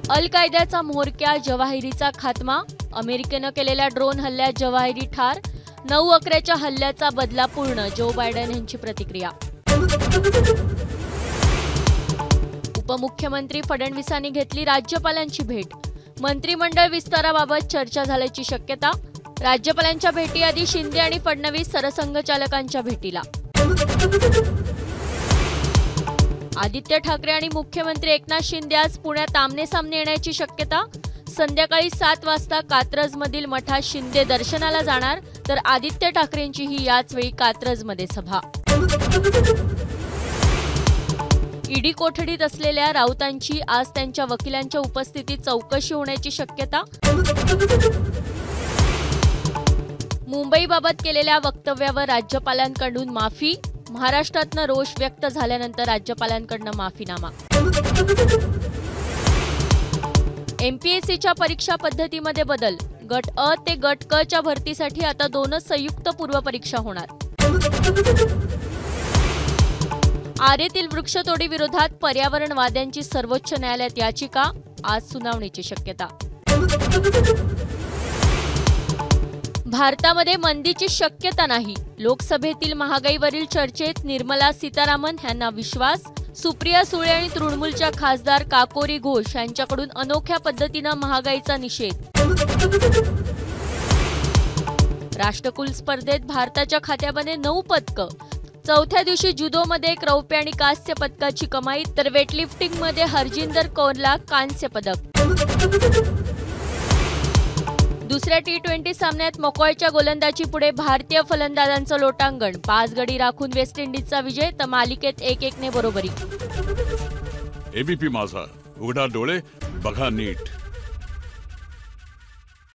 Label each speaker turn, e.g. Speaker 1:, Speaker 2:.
Speaker 1: अल कायद्याचा म्होरक्या जवाहिरीचा खात्मा, अमेरिकेनं केलेल्या ड्रोन हल्ल्यात जवाहिरी ठार, 9/11च्या हल्ल्याचा बदला पूर्ण, जो बायडन यांची प्रतिक्रिया. उपमुख्यमंत्री फडणवीसांनी घेतली राज्यपालांची भेट, मंत्रिमंडळ विस्ताराबाबत चर्चा झाल्याची शक्यता. राज्यपालांच्या भेटीआधी शिंदे आणि फडणवीस सरसंघचालकांच्या भेटीला. आदित्य ठाकरे आणि मुख्यमंत्री एकनाथ शिंदे आज पुण्यात आमने-सामने येण्याची शक्यता. संध्याकाळी 7 वाजता कात्रजमधील मठात शिंदे दर्शनाला जाणार, तर आदित्य ठाकरेंचीही याच वेळी कात्रजमध्ये सभा. ईडी कोठडीत असलेल्या राऊतांची आज त्यांच्या वकिलांच्या उपस्थितीत चौकशी होण्याची शक्यता. मुंबईबाबत केलेल्या वक्तव्यावर राज्यपालांकडून माफी, महाराष्ट्रातनं रोष व्यक्त झाल्यानंतर राज्यपालांकडून माफीनामा. एमपीएससीच्या परीक्षा पद्धतीमध्ये बदल, गट अ ते गट क च्या भरतीसाठी आता 2च संयुक्त पूर्वपरीक्षा होणार. आरेतील वृक्षतोडी विरोधात पर्यावरणवाद्यांची सर्वोच्च न्यायालयात याचिका, आज सुनावणीची शक्यता. भारतामध्ये मंदीची शक्यता नाही, लोकसभेतील महागाईवरील चर्चेत निर्मला सीतारामन यांना विश्वास. सुप्रिया सुळे आणि तृणमूलच्या खासदार काकोरी घोष यांच्याकडून अनोख्या पद्धतीनं महागाईचा निषेध. राष्ट्रकुल स्पर्धेत भारताच्या खात्यामध्ये 9 पदकं. चौथ्या दिवशी जुदोमध्ये 1 रौप्य आणि कांस्य पदकाची कमाई, तर वेटलिफ्टिंगमध्ये हरजिंदर कौरला कांस्य पदक. दुसऱ्या टी20 सामन्यात मकॉयच्या गोलंदाजीपुढे भारतीय फलंदाजांचं लोटांगण. 5 गडी राखून वेस्ट इंडिजचा विजय, तर मालिकेत 1-1 ने बरोबरी.
Speaker 2: एबीपी माझा, उघडा डोळे बघा नीट.